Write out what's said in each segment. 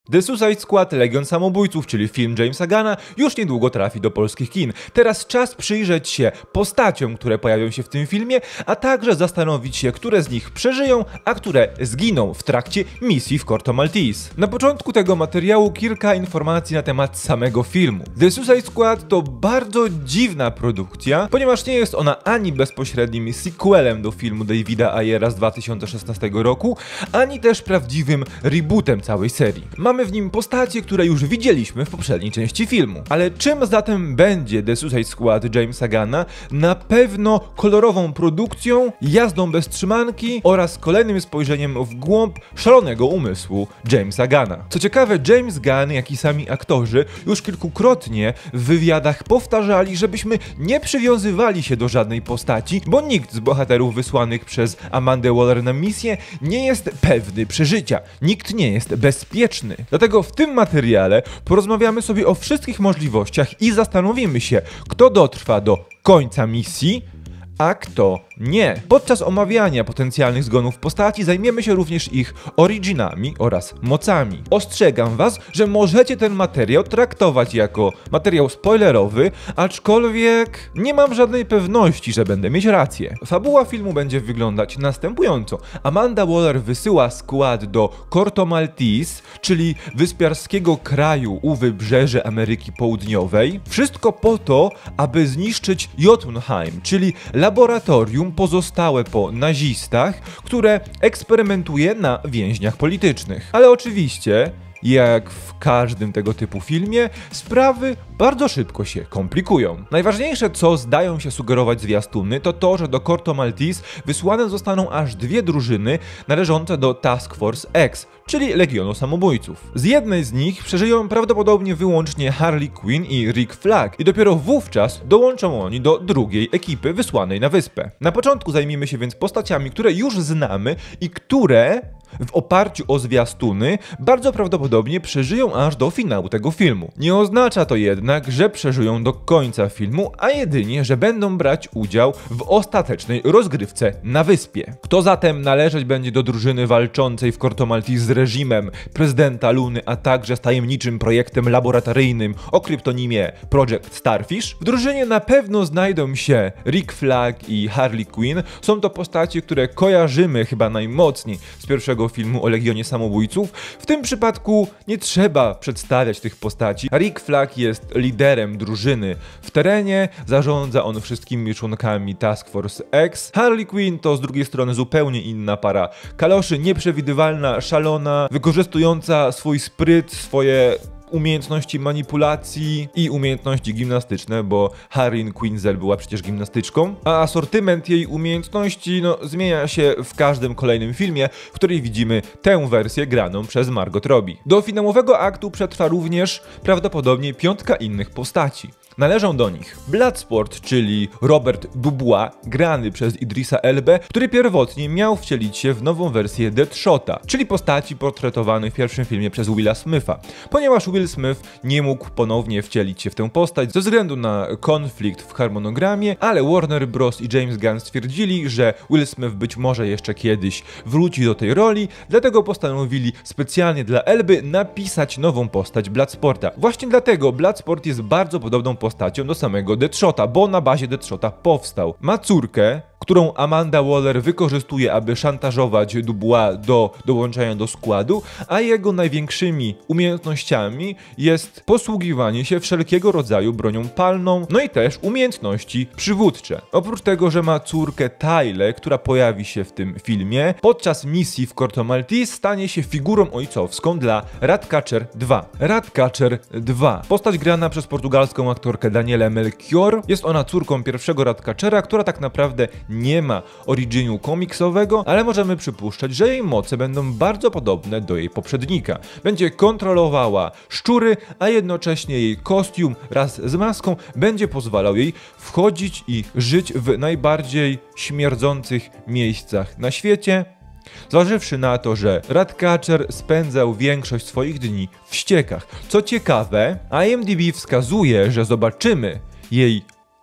The Suicide Squad Legion Samobójców, czyli film Jamesa Gunna, już niedługo trafi do polskich kin. Teraz czas przyjrzeć się postaciom, które pojawią się w tym filmie, a także zastanowić się, które z nich przeżyją, a które zginą w trakcie misji w Corto Maltese. Na początku tego materiału kilka informacji na temat samego filmu. The Suicide Squad to bardzo dziwna produkcja, ponieważ nie jest ona ani bezpośrednim sequelem do filmu Davida Ayera z 2016 roku, ani też prawdziwym rebootem całej serii. Mamy w nim postacie, które już widzieliśmy w poprzedniej części filmu. Ale czym zatem będzie The Suicide Squad Jamesa Gunna? Na pewno kolorową produkcją, jazdą bez trzymanki oraz kolejnym spojrzeniem w głąb szalonego umysłu Jamesa Gunna. Co ciekawe, James Gunn, jak i sami aktorzy już kilkukrotnie w wywiadach powtarzali, żebyśmy nie przywiązywali się do żadnej postaci, bo nikt z bohaterów wysłanych przez Amandę Waller na misję nie jest pewny przeżycia. Nikt nie jest bezpieczny. Dlatego w tym materiale porozmawiamy sobie o wszystkich możliwościach i zastanowimy się, kto dotrwa do końca misji, a kto nie. Podczas omawiania potencjalnych zgonów postaci zajmiemy się również ich originami oraz mocami. Ostrzegam was, że możecie ten materiał traktować jako materiał spoilerowy, aczkolwiek nie mam żadnej pewności, że będę mieć rację. Fabuła filmu będzie wyglądać następująco. Amanda Waller wysyła skład do Corto Maltese, czyli wyspiarskiego kraju u wybrzeży Ameryki Południowej. Wszystko po to, aby zniszczyć Jotunheim, czyli laboratorium pozostałe po nazistach, które eksperymentuje na więźniach politycznych. Ale oczywiście, jak w każdym tego typu filmie, sprawy bardzo szybko się komplikują. Najważniejsze, co zdają się sugerować zwiastuny, to to, że do Corto Maltese wysłane zostaną aż dwie drużyny należące do Task Force X, czyli Legionu Samobójców. Z jednej z nich przeżyją prawdopodobnie wyłącznie Harley Quinn i Rick Flag i dopiero wówczas dołączą oni do drugiej ekipy wysłanej na wyspę. Na początku zajmiemy się więc postaciami, które już znamy i które w oparciu o zwiastuny bardzo prawdopodobnie przeżyją aż do finału tego filmu. Nie oznacza to jednak, że przeżyją do końca filmu, a jedynie, że będą brać udział w ostatecznej rozgrywce na wyspie. Kto zatem należeć będzie do drużyny walczącej w Corto Maltese z reżimem prezydenta Luny, a także z tajemniczym projektem laboratoryjnym o kryptonimie Project Starfish? W drużynie na pewno znajdą się Rick Flag i Harley Quinn. Są to postacie, które kojarzymy chyba najmocniej z pierwszego filmu o Legionie Samobójców. W tym przypadku nie trzeba przedstawiać tych postaci. Rick Flag jest liderem drużyny w terenie, zarządza on wszystkimi członkami Task Force X. Harley Quinn to z drugiej strony zupełnie inna para kaloszy, nieprzewidywalna, szalona, wykorzystująca swój spryt, swoje umiejętności manipulacji i umiejętności gimnastyczne, bo Harley Quinzel była przecież gimnastyczką, a asortyment jej umiejętności zmienia się w każdym kolejnym filmie, w której widzimy tę wersję graną przez Margot Robbie. Do finałowego aktu przetrwa również prawdopodobnie 5 innych postaci. Należą do nich Bloodsport, czyli Robert Dubois, grany przez Idrissa Elbę, który pierwotnie miał wcielić się w nową wersję Deadshota, czyli postaci portretowanej w pierwszym filmie przez Willa Smitha. Ponieważ Will Smith nie mógł ponownie wcielić się w tę postać ze względu na konflikt w harmonogramie, ale Warner Bros. I James Gunn stwierdzili, że Will Smith być może jeszcze kiedyś wróci do tej roli, dlatego postanowili specjalnie dla Elby napisać nową postać Bloodsporta. Właśnie dlatego Bloodsport jest bardzo podobną postacią do samego Deadshota, bo na bazie Deadshota powstał. Ma córkę, którą Amanda Waller wykorzystuje, aby szantażować Dubois do dołączenia do składu, a jego największymi umiejętnościami jest posługiwanie się wszelkiego rodzaju bronią palną, no i też umiejętności przywódcze. Oprócz tego, że ma córkę Tyle, która pojawi się w tym filmie, podczas misji w Corto Maltese stanie się figurą ojcowską dla Ratcatcher 2. Ratcatcher 2. Postać grana przez portugalską aktorkę Danielę Melchior. Jest ona córką pierwszego Ratcatchera, która tak naprawdę nie ma originu komiksowego, ale możemy przypuszczać, że jej moce będą bardzo podobne do jej poprzednika. Będzie kontrolowała szczury, a jednocześnie jej kostium wraz z maską będzie pozwalał jej wchodzić i żyć w najbardziej śmierdzących miejscach na świecie. Zważywszy na to, że Ratcatcher spędzał większość swoich dni w ściekach. Co ciekawe, IMDb wskazuje, że zobaczymy jej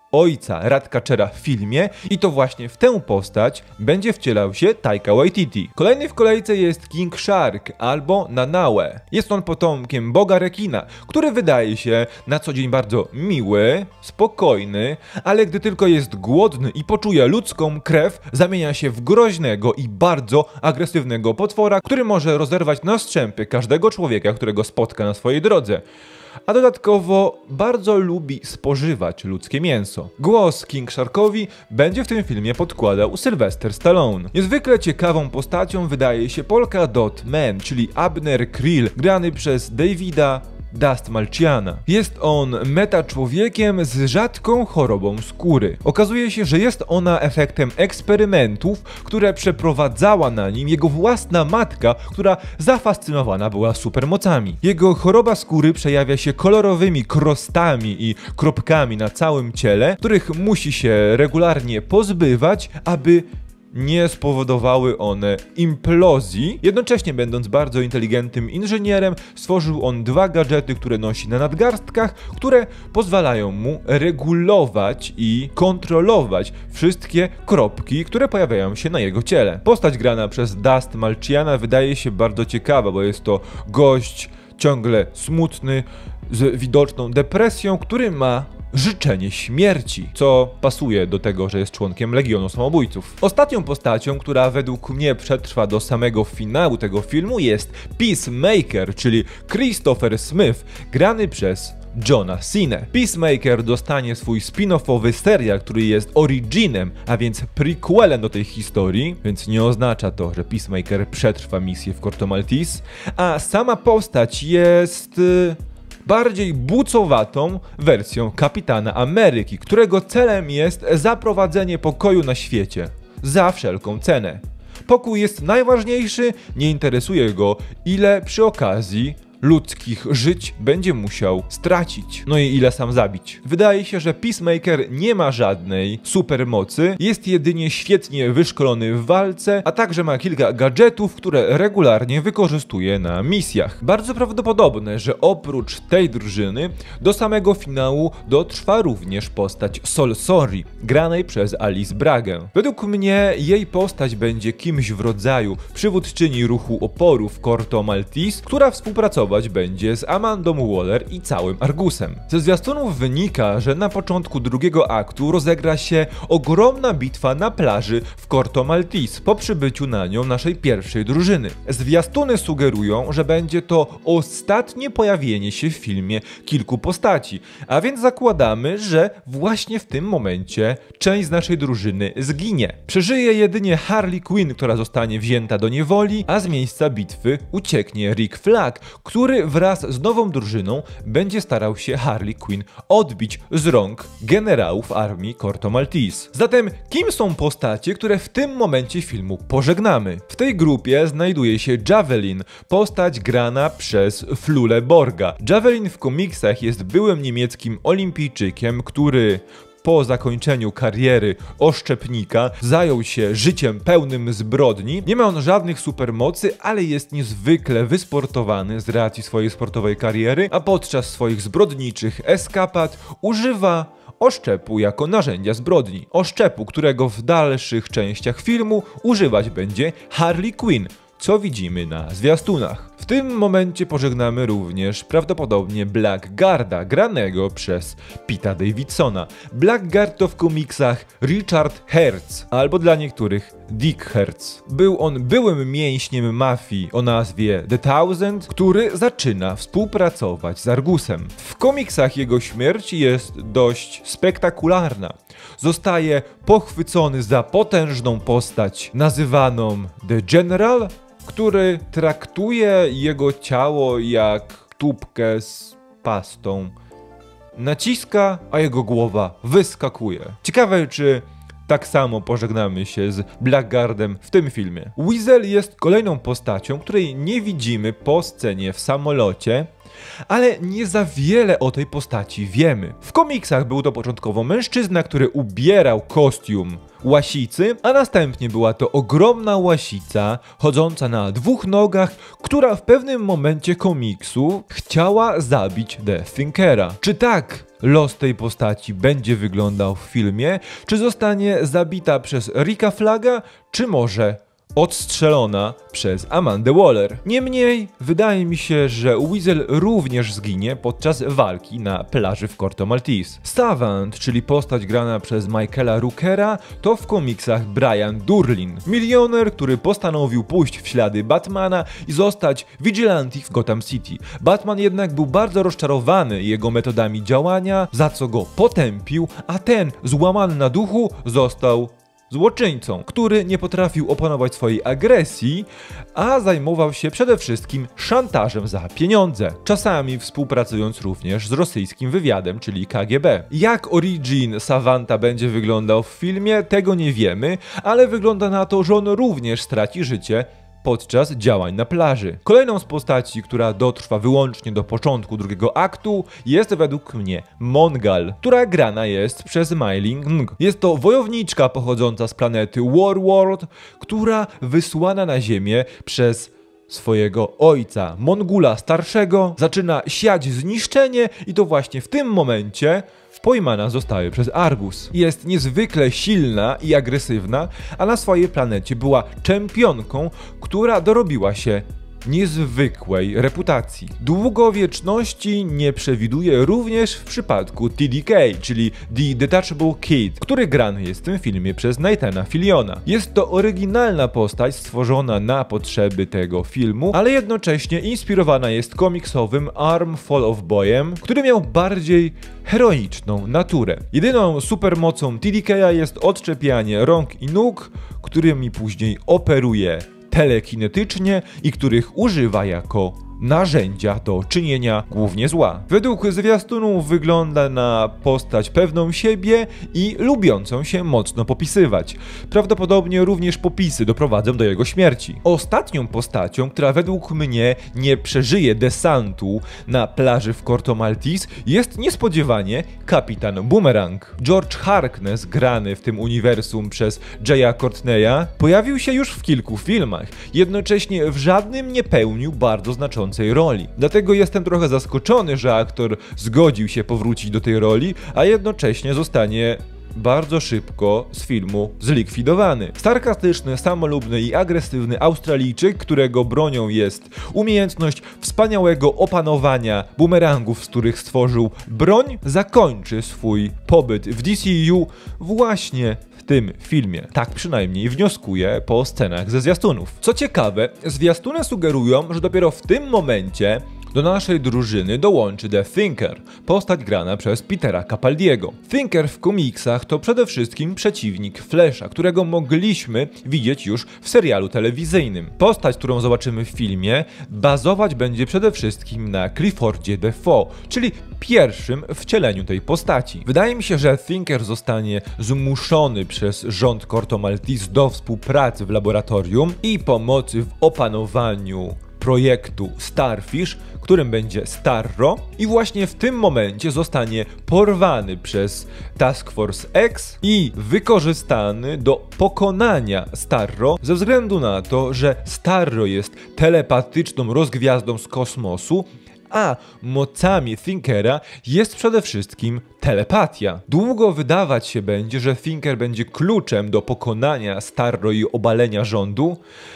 ojca Ratcatchera w filmie i to właśnie w tę postać będzie wcielał się Taika Waititi. Kolejny w kolejce jest King Shark albo Nanaue. Jest on potomkiem boga rekina, który wydaje się na co dzień bardzo miły, spokojny, ale gdy tylko jest głodny i poczuje ludzką krew, zamienia się w groźnego i bardzo agresywnego potwora, który może rozerwać na strzępy każdego człowieka, którego spotka na swojej drodze. A dodatkowo bardzo lubi spożywać ludzkie mięso. Głos King Sharkowi będzie w tym filmie podkładał Sylvester Stallone. Niezwykle ciekawą postacią wydaje się Polka Dot Man, czyli Abner Krill, grany przez Davida Dust Malchiana. Jest on meta-człowiekiem z rzadką chorobą skóry. Okazuje się, że jest ona efektem eksperymentów, które przeprowadzała na nim jego własna matka, która zafascynowana była supermocami. Jego choroba skóry przejawia się kolorowymi krostami i kropkami na całym ciele, których musi się regularnie pozbywać, aby nie spowodowały one implozji. Jednocześnie będąc bardzo inteligentnym inżynierem, stworzył on 2 gadżety, które nosi na nadgarstkach, które pozwalają mu regulować i kontrolować wszystkie kropki, które pojawiają się na jego ciele. Postać grana przez Dust Malchiana wydaje się bardzo ciekawa, bo jest to gość ciągle smutny, z widoczną depresją, który ma życzenie śmierci, co pasuje do tego, że jest członkiem Legionu Samobójców. Ostatnią postacią, która według mnie przetrwa do samego finału tego filmu, jest Peacemaker, czyli Christopher Smith, grany przez Johna Cenę. Peacemaker dostanie swój spin-offowy serial, który jest originem, a więc prequelem do tej historii, więc nie oznacza to, że Peacemaker przetrwa misję w Corto Maltese, a sama postać jest bardziej bucowatą wersją Kapitana Ameryki, którego celem jest zaprowadzenie pokoju na świecie za wszelką cenę. Pokój jest najważniejszy, nie interesuje go, ile przy okazji ludzkich żyć będzie musiał stracić. No i ile sam zabić. Wydaje się, że Peacemaker nie ma żadnej supermocy, jest jedynie świetnie wyszkolony w walce, a także ma kilka gadżetów, które regularnie wykorzystuje na misjach. Bardzo prawdopodobne, że oprócz tej drużyny do samego finału dotrwa również postać Sol Sori, granej przez Alice Bragę. Według mnie jej postać będzie kimś w rodzaju przywódczyni ruchu oporu w Corto Maltese, która współpracować będzie z Amandą Waller i całym Argusem. Ze zwiastunów wynika, że na początku drugiego aktu rozegra się ogromna bitwa na plaży w Corto Maltese po przybyciu na nią naszej pierwszej drużyny. Zwiastuny sugerują, że będzie to ostatnie pojawienie się w filmie kilku postaci, a więc zakładamy, że właśnie w tym momencie część z naszej drużyny zginie. Przeżyje jedynie Harley Quinn, która zostanie wzięta do niewoli, a z miejsca bitwy ucieknie Rick Flag, który wraz z nową drużyną będzie starał się Harley Quinn odbić z rąk generałów armii Corto Maltese. Zatem kim są postacie, które w tym momencie filmu pożegnamy? W tej grupie znajduje się Javelin, postać grana przez Flule Borga. Javelin w komiksach jest byłym niemieckim olimpijczykiem, który po zakończeniu kariery oszczepnika zajął się życiem pełnym zbrodni. Nie ma on żadnych supermocy, ale jest niezwykle wysportowany z racji swojej sportowej kariery, a podczas swoich zbrodniczych eskapad używa oszczepu jako narzędzia zbrodni. Oszczepu, którego w dalszych częściach filmu używać będzie Harley Quinn, co widzimy na zwiastunach. W tym momencie pożegnamy również prawdopodobnie Blackguarda, granego przez Peta Davidsona. Blackguard to w komiksach Richard Hertz, albo dla niektórych Dick Hertz. Był on byłym mięśniem mafii o nazwie The Thousand, który zaczyna współpracować z Argusem. W komiksach jego śmierć jest dość spektakularna. Zostaje pochwycony za potężną postać nazywaną The General, który traktuje jego ciało jak tubkę z pastą. Naciska, a jego głowa wyskakuje. Ciekawe, czy tak samo pożegnamy się z Blackguardem w tym filmie. Weasel jest kolejną postacią, której nie widzimy po scenie w samolocie, Ale nie za wiele o tej postaci wiemy. W komiksach był to początkowo mężczyzna, który ubierał kostium łasicy, a następnie była to ogromna łasica, chodząca na dwóch nogach, która w pewnym momencie komiksu chciała zabić The Thinkera. Czy tak los tej postaci będzie wyglądał w filmie? Czy zostanie zabita przez Ricka Flagga? Czy może odstrzelona przez Amandę Waller? Niemniej, wydaje mi się, że Weasel również zginie podczas walki na plaży w Corto Maltese. Savant, czyli postać grana przez Michaela Rookera, to w komiksach Brian Durlin. Milioner, który postanowił pójść w ślady Batmana i zostać vigilante w Gotham City. Batman jednak był bardzo rozczarowany jego metodami działania, za co go potępił, a ten, złamany na duchu, został złoczyńcą, który nie potrafił opanować swojej agresji, a zajmował się przede wszystkim szantażem za pieniądze, czasami współpracując również z rosyjskim wywiadem, czyli KGB. Jak origin Savanta będzie wyglądał w filmie, tego nie wiemy, ale wygląda na to, że on również straci życie podczas działań na plaży. Kolejną z postaci, która dotrwa wyłącznie do początku drugiego aktu, jest według mnie Mongal, która grana jest przez Mei-Ling Ng. Jest to wojowniczka pochodząca z planety Warworld, która wysłana na Ziemię przez swojego ojca, Mongula starszego, zaczyna siać zniszczenie i to właśnie w tym momencie pojmana zostaje przez Argus. Jest niezwykle silna i agresywna, a na swojej planecie była czempionką, która dorobiła się niezwykłej reputacji. Długowieczności nie przewiduje również w przypadku TDK, czyli The Detachable Kid, który grany jest w tym filmie przez Nathana Filliona. Jest to oryginalna postać stworzona na potrzeby tego filmu, ale jednocześnie inspirowana jest komiksowym Arm Fall of Boyem, który miał bardziej heroiczną naturę. Jedyną supermocą TDK jest odczepianie rąk i nóg, którymi później operuje telekinetycznie i których używa jako narzędzia do czynienia głównie zła. Według zwiastunów wygląda na postać pewną siebie i lubiącą się mocno popisywać. Prawdopodobnie również popisy doprowadzą do jego śmierci. Ostatnią postacią, która według mnie nie przeżyje desantu na plaży w Corto Maltese, jest niespodziewanie kapitan Boomerang. George Harkness, grany w tym uniwersum przez Jaya Courtneya, pojawił się już w kilku filmach, jednocześnie w żadnym nie pełnił bardzo znaczącej roli. Dlatego jestem trochę zaskoczony, że aktor zgodził się powrócić do tej roli, a jednocześnie zostanie bardzo szybko z filmu zlikwidowany. Sarkastyczny, samolubny i agresywny Australijczyk, którego bronią jest umiejętność wspaniałego opanowania bumerangów, z których stworzył broń, zakończy swój pobyt w DCU właśnie w tym filmie. Tak przynajmniej wnioskuję po scenach ze zwiastunów. Co ciekawe, zwiastuny sugerują, że dopiero w tym momencie do naszej drużyny dołączy The Thinker, postać grana przez Petera Capaldiego. Thinker w komiksach to przede wszystkim przeciwnik Flasha, którego mogliśmy widzieć już w serialu telewizyjnym. Postać, którą zobaczymy w filmie, bazować będzie przede wszystkim na Cliffordzie Defoe, czyli pierwszym wcieleniu tej postaci. Wydaje mi się, że Thinker zostanie zmuszony przez rząd Corto Maltese do współpracy w laboratorium i pomocy w opanowaniu projektu Starfish, którym będzie Starro, i właśnie w tym momencie zostanie porwany przez Task Force X i wykorzystany do pokonania Starro ze względu na to, że Starro jest telepatyczną rozgwiazdą z kosmosu, a mocami Thinkera jest przede wszystkim telepatia. Długo wydawać się będzie, że Thinker będzie kluczem do pokonania Starro i obalenia rządu,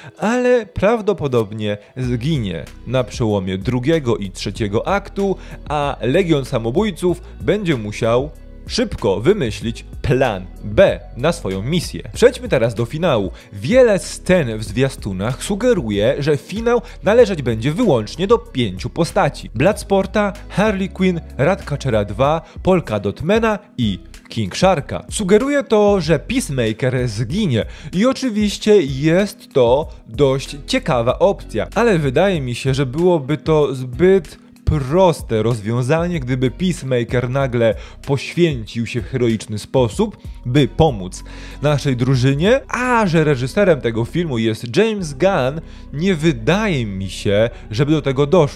ale prawdopodobnie zginie na przełomie drugiego i trzeciego aktu, a Legion Samobójców będzie musiał szybko wymyślić plan B na swoją misję. Przejdźmy teraz do finału. Wiele scen w zwiastunach sugeruje, że finał należeć będzie wyłącznie do 5 postaci: Bloodsporta, Harley Quinn, Ratcatchera 2, Polka Dotmana i King Sharka. Sugeruje to, że Peacemaker zginie i oczywiście jest to dość ciekawa opcja, ale wydaje mi się, że byłoby to zbyt proste rozwiązanie, gdyby Peacemaker nagle poświęcił się w heroiczny sposób, by pomóc naszej drużynie, a że reżyserem tego filmu jest James Gunn, nie wydaje mi się, żeby do tego doszło.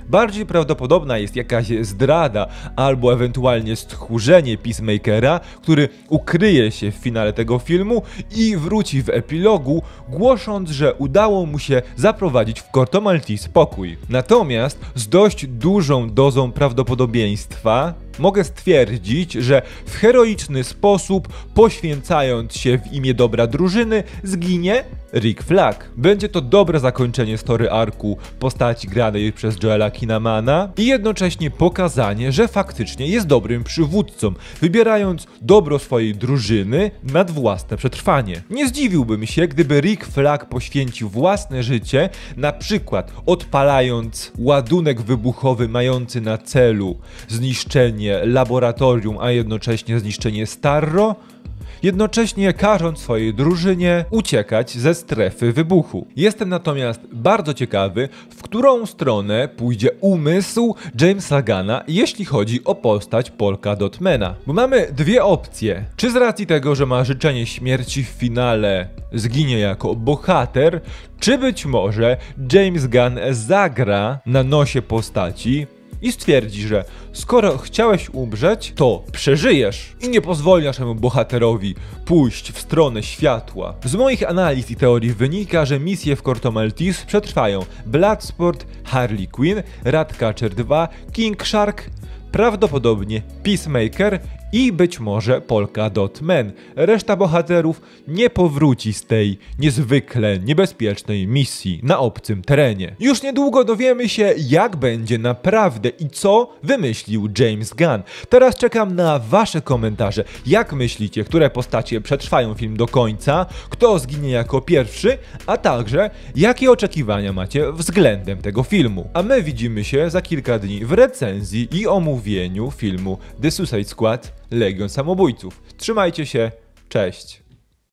Bardziej prawdopodobna jest jakaś zdrada albo ewentualnie stchórzenie Peacemakera, który ukryje się w finale tego filmu i wróci w epilogu, głosząc, że udało mu się zaprowadzić w Corto Maltese pokój. Natomiast z dość dużą dozą prawdopodobieństwa mogę stwierdzić, że w heroiczny sposób, poświęcając się w imię dobra drużyny, zginie Rick Flag. Będzie to dobre zakończenie story arku postaci granej przez Joela Kinnamana i jednocześnie pokazanie, że faktycznie jest dobrym przywódcą, wybierając dobro swojej drużyny nad własne przetrwanie. Nie zdziwiłbym się, gdyby Rick Flag poświęcił własne życie, na przykład odpalając ładunek wybuchowy mający na celu zniszczenie laboratorium, a jednocześnie zniszczenie Starro, jednocześnie każąc swojej drużynie uciekać ze strefy wybuchu. Jestem natomiast bardzo ciekawy, w którą stronę pójdzie umysł Jamesa Gunna, jeśli chodzi o postać Polka Dotmana. Bo mamy dwie opcje. Czy z racji tego, że ma życzenie śmierci w finale, zginie jako bohater, czy być może James Gunn zagra na nosie postaci i stwierdzi, że skoro chciałeś umrzeć, to przeżyjesz i nie pozwoli naszemu bohaterowi pójść w stronę światła. Z moich analiz i teorii wynika, że misje w Corto Maltese przetrwają Bloodsport, Harley Quinn, Ratcatcher 2, King Shark, prawdopodobnie Peacemaker i być może Polka Dot Man. Reszta bohaterów nie powróci z tej niezwykle niebezpiecznej misji na obcym terenie. Już niedługo dowiemy się, jak będzie naprawdę i co wymyślił James Gunn. Teraz czekam na wasze komentarze. Jak myślicie, które postacie przetrwają film do końca, kto zginie jako pierwszy, a także jakie oczekiwania macie względem tego filmu. A my widzimy się za kilka dni w recenzji i omówieniu filmu The Suicide Squad Legion Samobójców. Trzymajcie się, cześć!